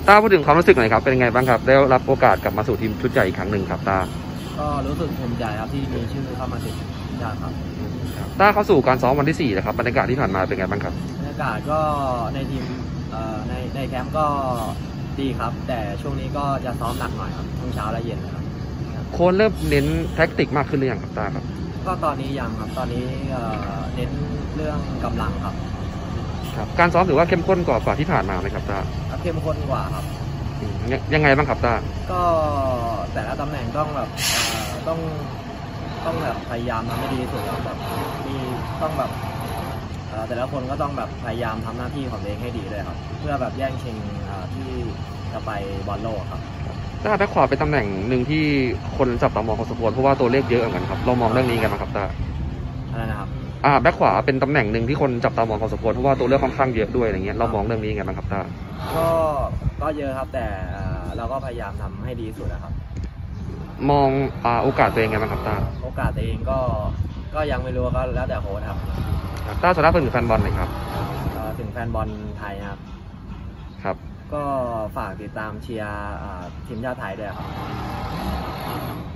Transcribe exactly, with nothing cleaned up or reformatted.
ต้าพูดถึงความรู้สึกหน่อยครับเป็นยังไงบ้างครับได้รับโอกาสกลับมาสู่ทีมชุดใหญ่อีกครั้งหนึ่งครับต้าก็รู้สึกภูมิใจครับที่มีชื่อเข้ามาติดทีมชาติครับต้าเข้าสู่การซ้อมวันที่สี่นะครับบรรยากาศที่ผ่านมาเป็นไงบ้างครับบรรยากาศก็ในทีมในในแคมป์ก็ดีครับแต่ช่วงนี้ก็จะซ้อมหนักหน่อยครับทั้งเช้าและเย็นนะครับโค้ชเริ่มเน้นแท็กติกมากขึ้นหรือยังครับต้าครับก็ตอนนี้ยังครับตอนนี้เน้นเรื่องกำลังครับครับการซ้อมถือว่าเข้มข้นกว่าที่ผ่านมาไหมครับต้าเข้มข้นกว่าครับยังไงบ้างครับต้าก็แต่ละตำแหน่งต้องแบบต้องต้องแบบพยายามทำให้ดีที่สุดแบบมีต้องแบบแต่ละคนก็ต้องแบบพยายามทำหน้าที่ของตัวเองให้ดีเลยครับเพื่อแบบแย่งชิงที่จะไปบอลโลกครับต้าแบ็คขวาเป็นตำแหน่งหนึ่งที่คนจับตามองพอสมควรเพราะว่าตัวเลขเยอะเหมือนกันครับเรามองเรื่องนี้กันนะครับต้าอะไรนะครับอ่าแบ็คขวาเป็นตำแหน่งหนึ่งที่คนจับตามองพอสมควรเพราะว่าตัวเลือกค่อนข้างเยอะด้วยอะไรเงี้ยเรามองเรื่องนี้ไงบ้างครับต้าก็ก็เยอะครับแต่เราก็พยายามทำให้ดีสุดนะครับมองอ่าโอกาสตัวเองไงบ้างครับต้าโอกาสตัวเองก็ก็ยังไม่รู้ก็แล้วแต่โค้ชครับต้าสำหรับถึงแฟนบอลหน่อยครับถึงแฟนบอลไทยครับครับก็ฝากติดตามเชียร์ทีมชาติไทยด้วยครับ